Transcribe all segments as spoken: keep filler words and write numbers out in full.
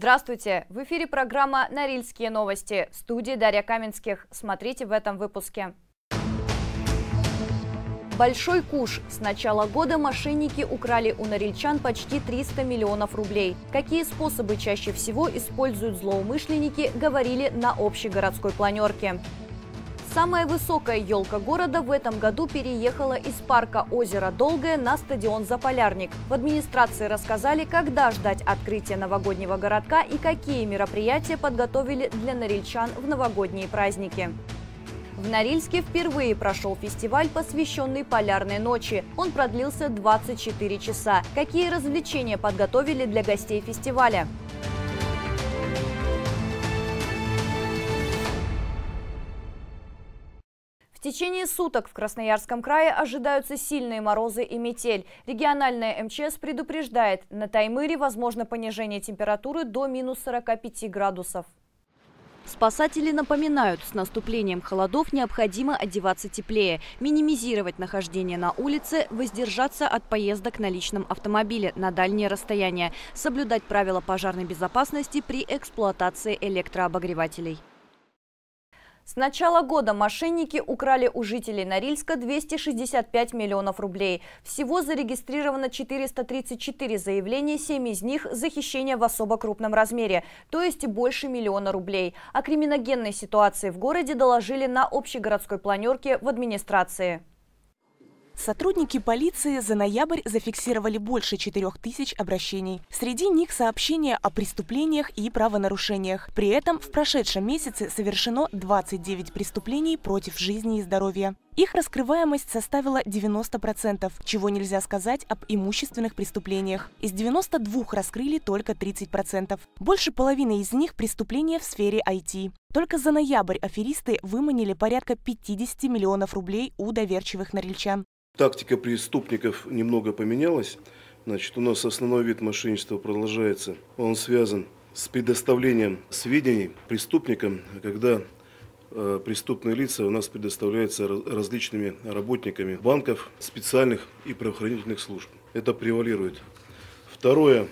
Здравствуйте! В эфире программа «Норильские новости». В студии Дарья Каменских. Смотрите в этом выпуске. Большой куш. С начала года мошенники украли у норильчан почти триста миллионов рублей. Какие способы чаще всего используют злоумышленники, говорили на общегородской планерке. Самая высокая елка города в этом году переехала из парка озера Долгое на стадион «Заполярник». В администрации рассказали, когда ждать открытия новогоднего городка и какие мероприятия подготовили для норильчан в новогодние праздники. В Норильске впервые прошел фестиваль, посвященный Полярной ночи. Он продлился двадцать четыре часа. Какие развлечения подготовили для гостей фестиваля? В течение суток в Красноярском крае ожидаются сильные морозы и метель. Региональная эм че эс предупреждает, на Таймыре возможно понижение температуры до минус сорока пяти градусов. Спасатели напоминают, с наступлением холодов необходимо одеваться теплее, минимизировать нахождение на улице, воздержаться от поездок на личном автомобиле на дальние расстояния, соблюдать правила пожарной безопасности при эксплуатации электрообогревателей. С начала года мошенники украли у жителей Норильска двести шестьдесят пять миллионов рублей. Всего зарегистрировано четыреста тридцать четыре заявления, семь из них за хищение в особо крупном размере, то есть больше миллиона рублей. О криминогенной ситуации в городе доложили на общегородской планерке в администрации. Сотрудники полиции за ноябрь зафиксировали больше четырёх тысяч обращений. Среди них сообщения о преступлениях и правонарушениях. При этом в прошедшем месяце совершено двадцать девять преступлений против жизни и здоровья. Их раскрываемость составила девяносто процентов, чего нельзя сказать об имущественных преступлениях. Из девяноста двух раскрыли только тридцать процентов. Больше половины из них преступления в сфере ай ти. Только за ноябрь аферисты выманили порядка пятидесяти миллионов рублей у доверчивых норильчан. Тактика преступников немного поменялась. Значит, у нас основной вид мошенничества продолжается. Он связан с предоставлением сведений преступникам, когда э, преступные лица у нас предоставляются различными работниками банков, специальных и правоохранительных служб. Это превалирует. Второе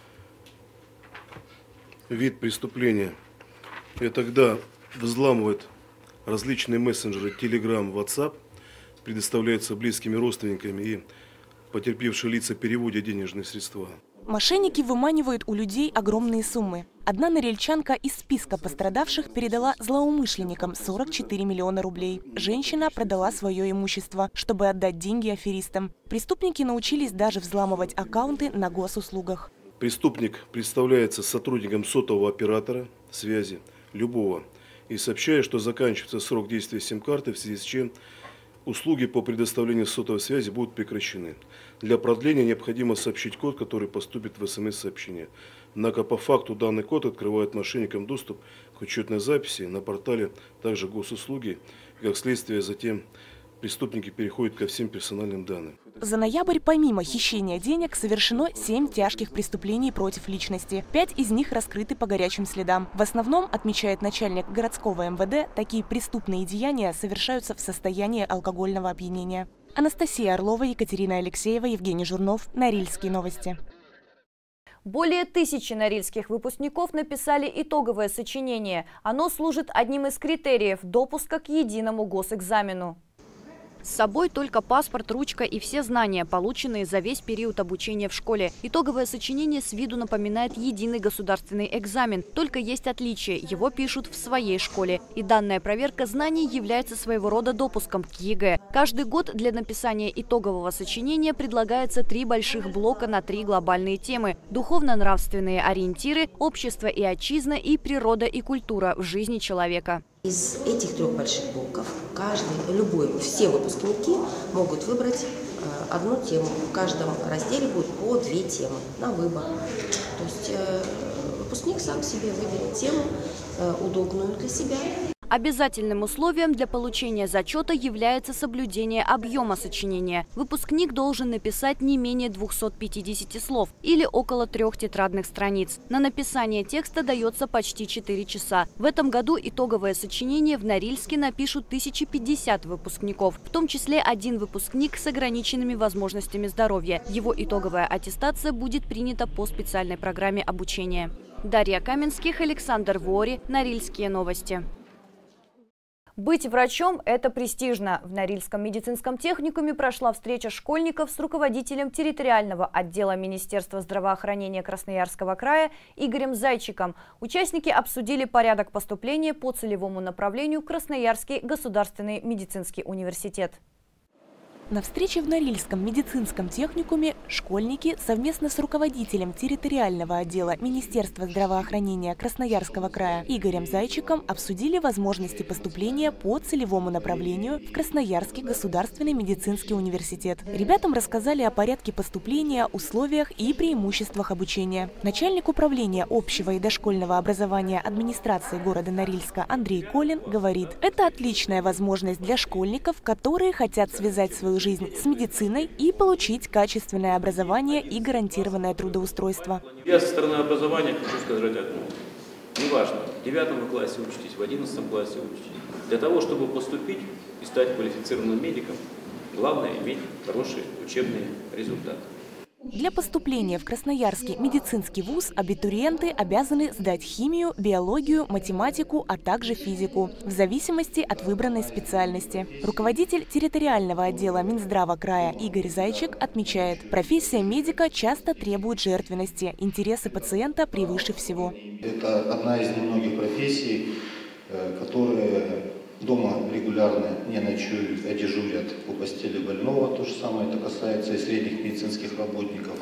вид преступления – это когда взламывают различные мессенджеры Telegram, WhatsApp, предоставляются близкими родственниками и потерпевшие лица переводят денежные средства. Мошенники выманивают у людей огромные суммы. Одна норильчанка из списка пострадавших передала злоумышленникам сорок четыре миллиона рублей. Женщина продала свое имущество, чтобы отдать деньги аферистам. Преступники научились даже взламывать аккаунты на госуслугах. Преступник представляется сотрудником сотового оператора связи любого и сообщает, что заканчивается срок действия сим-карты, в связи с чем услуги по предоставлению сотовой связи будут прекращены. Для продления необходимо сообщить код, который поступит в эс эм эс-сообщение. Однако по факту данный код открывает мошенникам доступ к учетной записи на портале, также госуслуги. И как следствие затем преступники переходят ко всем персональным данным. За ноябрь помимо хищения денег совершено семь тяжких преступлений против личности. Пять из них раскрыты по горячим следам. В основном, отмечает начальник городского эм вэ дэ, такие преступные деяния совершаются в состоянии алкогольного опьянения. Анастасия Орлова, Екатерина Алексеева, Евгений Журнов. Норильские новости. Более тысячи норильских выпускников написали итоговое сочинение. Оно служит одним из критериев допуска к единому госэкзамену. С собой только паспорт, ручка и все знания, полученные за весь период обучения в школе. Итоговое сочинение с виду напоминает единый государственный экзамен, только есть отличие – его пишут в своей школе. И данная проверка знаний является своего рода допуском к е гэ. Каждый год для написания итогового сочинения предлагается три больших блока на три глобальные темы – духовно-нравственные ориентиры, общество и отчизна и природа и культура в жизни человека. Из этих трех больших блоков каждый, любой, все выпускники могут выбрать э, одну тему. В каждом разделе будет по две темы на выбор. То есть э, выпускник сам себе выберет тему, э, удобную для себя. Обязательным условием для получения зачета является соблюдение объема сочинения. Выпускник должен написать не менее двухсот пятидесяти слов или около трех тетрадных страниц. На написание текста дается почти четыре часа. В этом году итоговое сочинение в Норильске напишут тысяча пятьдесят выпускников, в том числе один выпускник с ограниченными возможностями здоровья. Его итоговая аттестация будет принята по специальной программе обучения. Дарья Каменских, Александр Вори, Норильские новости. Быть врачом – это престижно. В Норильском медицинском техникуме прошла встреча школьников с руководителем территориального отдела Министерства здравоохранения Красноярского края Игорем Зайчиком. Участники обсудили порядок поступления по целевому направлению Красноярский государственный медицинский университет. На встрече в Норильском медицинском техникуме школьники совместно с руководителем территориального отдела Министерства здравоохранения Красноярского края Игорем Зайчиком обсудили возможности поступления по целевому направлению в Красноярский государственный медицинский университет. Ребятам рассказали о порядке поступления, условиях и преимуществах обучения. Начальник управления общего и дошкольного образования администрации города Норильска Андрей Колин говорит: это отличная возможность для школьников, которые хотят связать свою жизнь с медициной и получить качественное образование и гарантированное трудоустройство. Я со стороны образования хочу сказать одно. Неважно, в девятом классе учитесь, в одиннадцатом классе учитесь. Для того, чтобы поступить и стать квалифицированным медиком, главное иметь хорошие учебные результаты. Для поступления в Красноярский медицинский вуз абитуриенты обязаны сдать химию, биологию, математику, а также физику, в зависимости от выбранной специальности. Руководитель территориального отдела Минздрава края Игорь Зайчик отмечает: профессия медика часто требует жертвенности, интересы пациента превыше всего. Это одна из немногих профессий, которые дома регулярно не ночуют, а дежурят по постели больного. То же самое это касается и средних медицинских работников.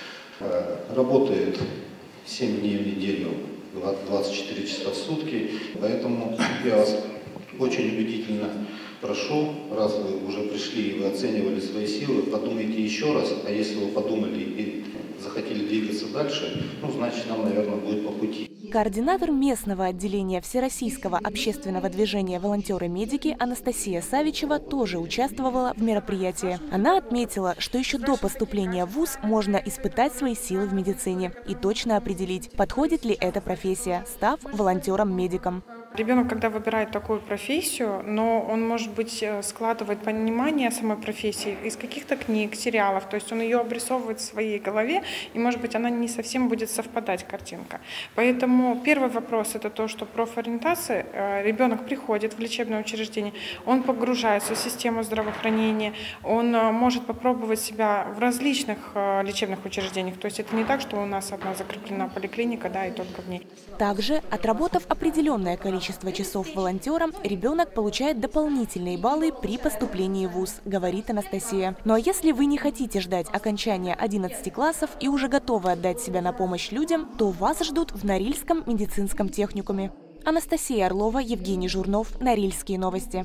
Работает семь дней в неделю, двадцать четыре часа в сутки. Поэтому я вас очень убедительно прошу, раз вы уже пришли и вы оценивали свои силы, подумайте еще раз. А если вы подумали и захотели двигаться дальше, ну, значит, нам, наверное, будет по пути. Координатор местного отделения Всероссийского общественного движения «Волонтеры-медики» Анастасия Савичева тоже участвовала в мероприятии. Она отметила, что еще до поступления в вуз можно испытать свои силы в медицине и точно определить, подходит ли эта профессия, став волонтером-медиком. Ребенок, когда выбирает такую профессию, но он, может быть, складывает понимание самой профессии из каких-то книг, сериалов, то есть он ее обрисовывает в своей голове, и, может быть, она не совсем будет совпадать, картинка. Поэтому первый вопрос – это то, что профориентация. Ребенок приходит в лечебное учреждение, он погружается в систему здравоохранения, он может попробовать себя в различных лечебных учреждениях. То есть это не так, что у нас одна закреплена поликлиника, да, и только в ней. Также, отработав определенное количество часов волонтером, ребенок получает дополнительные баллы при поступлении в вуз, говорит Анастасия. Ну а если вы не хотите ждать окончания одиннадцати классов и уже готовы отдать себя на помощь людям, то вас ждут в Норильском медицинском техникуме. Анастасия Орлова, Евгений Журнов, Норильские новости.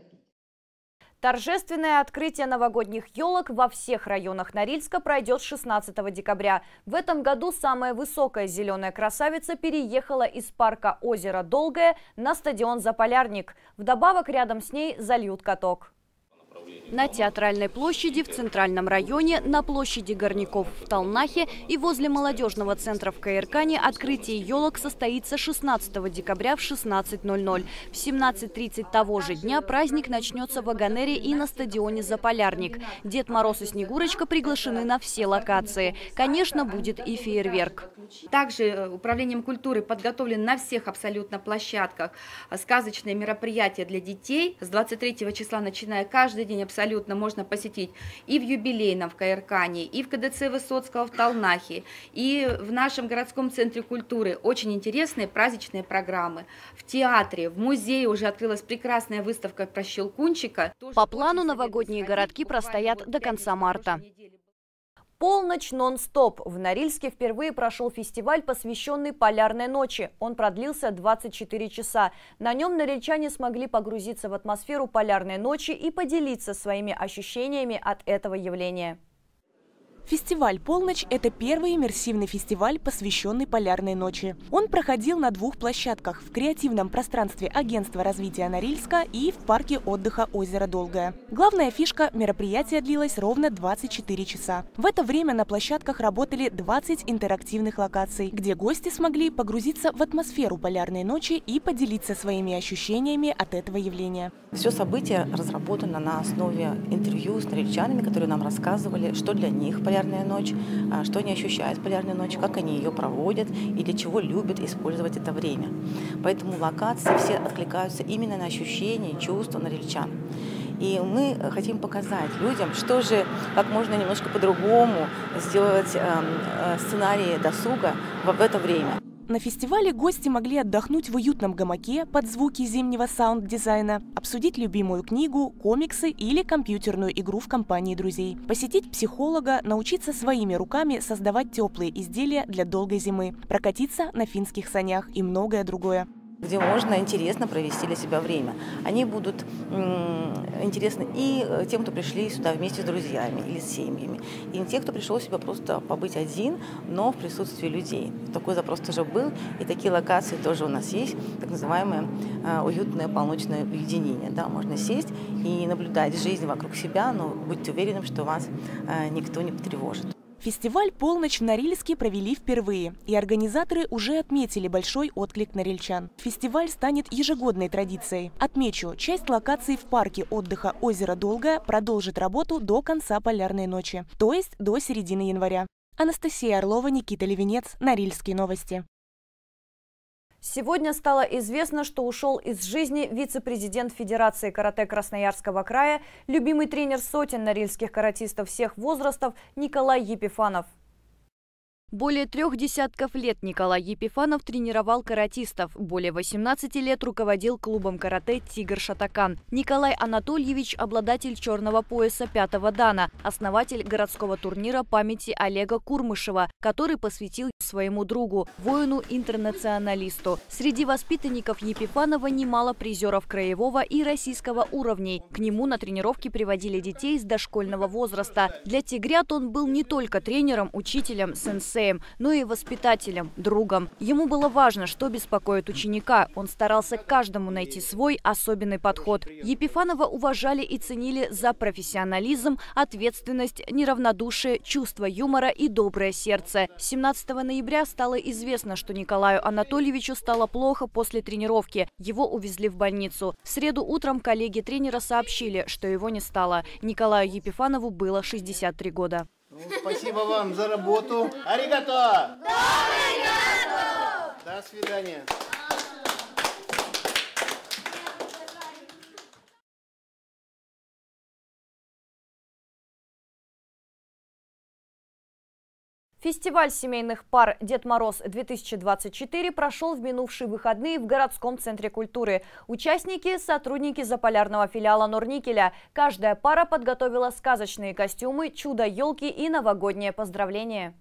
Торжественное открытие новогодних елок во всех районах Норильска пройдет шестнадцатого декабря. В этом году самая высокая зеленая красавица переехала из парка озера Долгое на стадион Заполярник. Вдобавок рядом с ней зальют каток. На Театральной площади в Центральном районе, на площади Горняков в Талнахе и возле молодежного центра в Каиркане открытие елок состоится шестнадцатого декабря в шестнадцать ноль ноль. В семнадцать тридцать того же дня праздник начнется в Вагонере и на стадионе Заполярник. Дед Мороз и Снегурочка приглашены на все локации. Конечно, будет и фейерверк. Также управлением культуры подготовлены на всех абсолютно площадках сказочные мероприятия для детей. С двадцать третьего числа, начиная каждый день, абсолютно можно посетить и в юбилейном в Каиркане, и в ка дэ цэ Высоцкого в Талнахе, и в нашем городском центре культуры. Очень интересные праздничные программы. В театре, в музее уже открылась прекрасная выставка про Щелкунчика. По плану новогодние городки простоят до конца марта. Полночь нон-стоп. В Норильске впервые прошел фестиваль, посвященный Полярной ночи. Он продлился двадцать четыре часа. На нем норильчане смогли погрузиться в атмосферу Полярной ночи и поделиться своими ощущениями от этого явления. Фестиваль «Полночь» – это первый иммерсивный фестиваль, посвященный Полярной ночи. Он проходил на двух площадках – в креативном пространстве Агентства развития Норильска и в парке отдыха «Озеро Долгое». Главная фишка – мероприятие длилось ровно двадцать четыре часа. В это время на площадках работали двадцать интерактивных локаций, где гости смогли погрузиться в атмосферу Полярной ночи и поделиться своими ощущениями от этого явления. Все событие разработано на основе интервью с норильчанами, которые нам рассказывали, что для них полярная ночь, что они ощущают в полярную ночь, как они ее проводят и для чего любят использовать это время. Поэтому локации все откликаются именно на ощущения и чувства норильчан. И мы хотим показать людям, что же, как можно немножко по-другому сделать э, сценарии досуга в это время. На фестивале гости могли отдохнуть в уютном гамаке под звуки зимнего саунд-дизайна, обсудить любимую книгу, комиксы или компьютерную игру в компании друзей, посетить психолога, научиться своими руками создавать теплые изделия для долгой зимы, прокатиться на финских санях и многое другое. Где можно интересно провести для себя время. Они будут интересны и тем, кто пришли сюда вместе с друзьями или с семьями, и те, кто пришел сюда просто побыть один, но в присутствии людей. Такой запрос тоже был, и такие локации тоже у нас есть, так называемое уютное полночное уединение. Да, можно сесть и наблюдать жизнь вокруг себя, но будьте уверены, что вас никто не потревожит. Фестиваль «Полночь» в Норильске провели впервые, и организаторы уже отметили большой отклик норильчан. Фестиваль станет ежегодной традицией. Отмечу, часть локаций в парке отдыха «Озеро Долгое» продолжит работу до конца Полярной ночи, то есть до середины января. Анастасия Орлова, Никита Левинец, Норильские новости. Сегодня стало известно, что ушел из жизни вице-президент Федерации карате Красноярского края, любимый тренер сотен норильских каратистов всех возрастов Николай Епифанов. Более трех десятков лет Николай Епифанов тренировал каратистов. Более восемнадцати лет руководил клубом карате «Тигр Шатакан». Николай Анатольевич – обладатель черного пояса пятого дана, основатель городского турнира памяти Олега Курмышева, который посвятил своему другу, воину-интернационалисту. Среди воспитанников Епифанова немало призеров краевого и российского уровней. К нему на тренировки приводили детей с дошкольного возраста. Для тигрят он был не только тренером, учителем, сенсеем, но и воспитателем, другом. Ему было важно, что беспокоит ученика. Он старался каждому найти свой особенный подход. Епифанова уважали и ценили за профессионализм, ответственность, неравнодушие, чувство юмора и доброе сердце. семнадцатого ноября стало известно, что Николаю Анатольевичу стало плохо после тренировки. Его увезли в больницу. В среду утром коллеги тренера сообщили, что его не стало. Николаю Епифанову было шестьдесят три года. Ну, спасибо вам за работу. Аригато! До свидания. Фестиваль семейных пар «Дед Мороз-две тысячи двадцать четыре» прошел в минувшие выходные в городском центре культуры. Участники – сотрудники заполярного филиала Норникеля. Каждая пара подготовила сказочные костюмы, чудо-елки и новогоднее поздравление.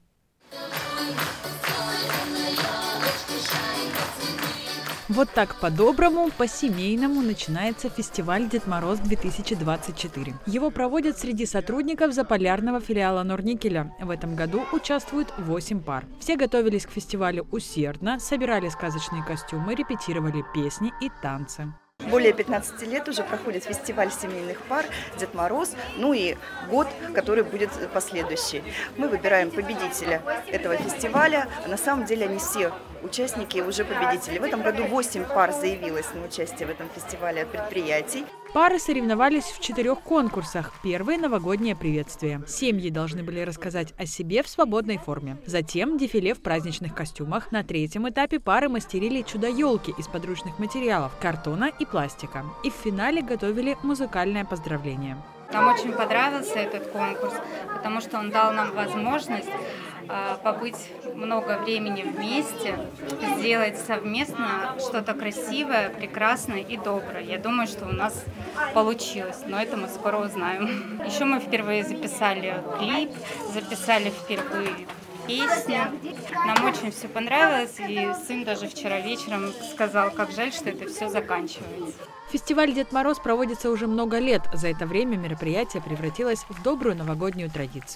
Вот так по-доброму, по-семейному начинается фестиваль «Дед Мороз-две тысячи двадцать четыре». Его проводят среди сотрудников заполярного филиала Норникеля. В этом году участвуют восемь пар. Все готовились к фестивалю усердно, собирали сказочные костюмы, репетировали песни и танцы. Более пятнадцати лет уже проходит фестиваль семейных пар «Дед Мороз», ну и год, который будет последующий. Мы выбираем победителя этого фестиваля. На самом деле они все участники уже победители. В этом году восемь пар заявилось на участие в этом фестивале от предприятий. Пары соревновались в четырех конкурсах. Первое – новогоднее приветствие. Семьи должны были рассказать о себе в свободной форме. Затем дефиле в праздничных костюмах. На третьем этапе пары мастерили чудо-елки из подручных материалов – картона и пластика. И в финале готовили музыкальное поздравление. Нам очень понравился этот конкурс, потому что он дал нам возможность э, побыть много времени вместе, сделать совместно что-то красивое, прекрасное и доброе. Я думаю, что у нас получилось, но это мы скоро узнаем. Еще мы впервые записали клип, записали впервые песню. Нам очень все понравилось, и сын даже вчера вечером сказал, как жаль, что это все заканчивается. Фестиваль «Дед Мороз» проводится уже много лет. За это время мероприятие превратилось в добрую новогоднюю традицию.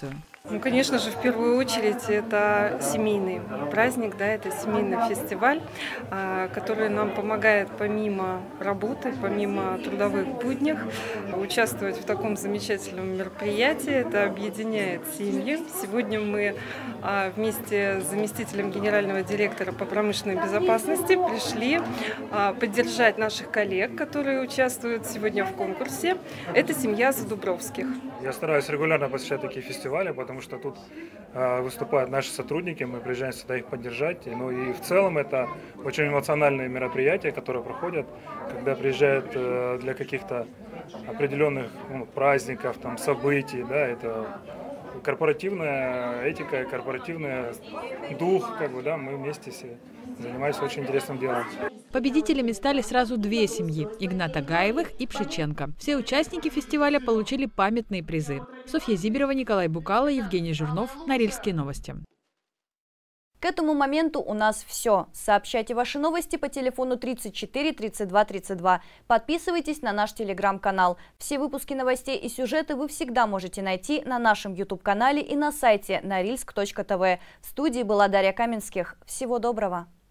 Ну, конечно же, в первую очередь это семейный праздник, да, это семейный фестиваль, который нам помогает помимо работы, помимо трудовых будней, участвовать в таком замечательном мероприятии. Это объединяет семьи. Сегодня мы вместе с заместителем генерального директора по промышленной безопасности пришли поддержать наших коллег, которые участвуют сегодня в конкурсе. Это семья Задубровских. Я стараюсь регулярно посещать такие фестивали, потому что тут э, выступают наши сотрудники, мы приезжаем сюда их поддержать. Ну и в целом это очень эмоциональные мероприятия, которые проходят, когда приезжают э, для каких-то определенных ну, праздников, там, событий, да, это корпоративная этика, корпоративный дух, как бы, да, мы вместе все занимаемся очень интересным делом. Победителями стали сразу две семьи – Игната Гаевых и Пшиченко. Все участники фестиваля получили памятные призы. Софья Зиберова, Николай Букало, Евгений Журнов. Норильские новости. К этому моменту у нас все. Сообщайте ваши новости по телефону тридцать четыре тридцать два тридцать два. Подписывайтесь на наш телеграм-канал. Все выпуски новостей и сюжеты вы всегда можете найти на нашем ютуб-канале и на сайте норильск точка тв. В студии была Дарья Каменских. Всего доброго.